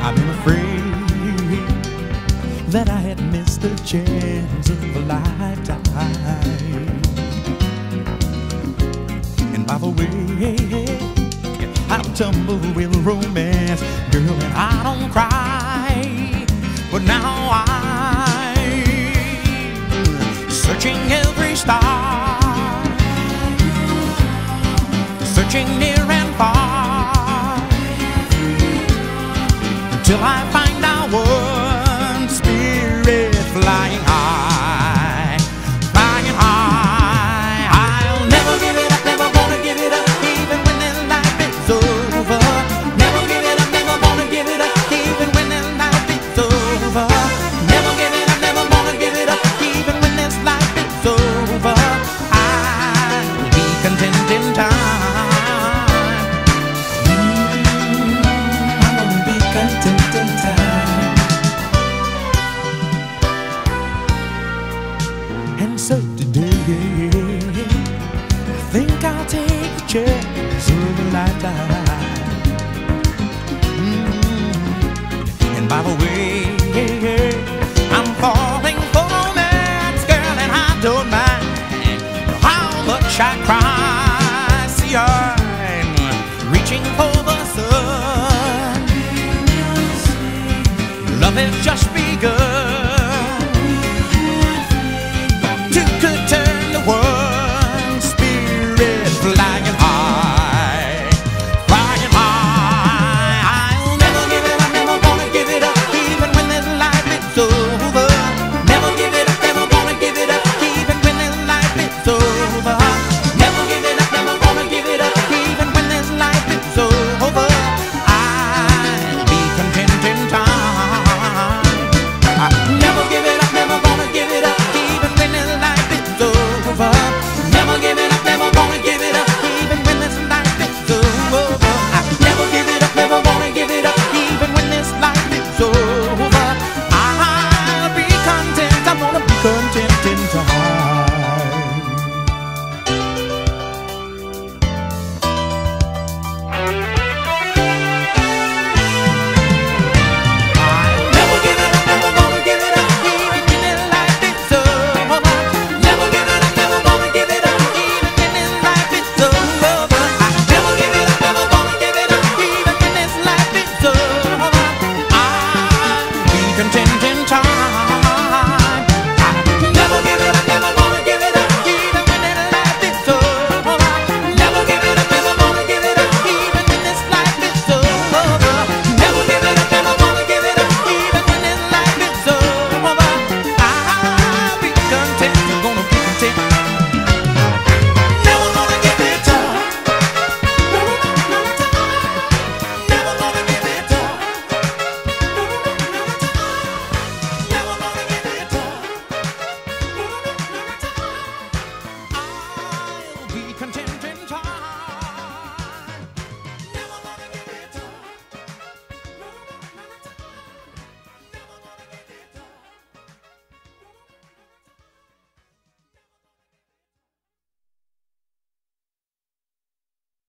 I've been afraid that I had missed the chance of a lifetime. And by the way, I'm tumbled with romance, girl, and I don't cry. But now I'm searching every star, searching near and far, till I find our one spirit flying high, flying high. I'll never give it up, never gonna give it up, even when this life is over. Never give it up, never gonna give it up, even when this life is over. Never give it up, never gonna give it up, even when this life is over. I'll be content in time. And so today, I think I'll take the chance of a lifetime. And by the way, I'm falling for romance, girl, and I don't mind how much I cry. See, I'm reaching for the sun. Love has just begun.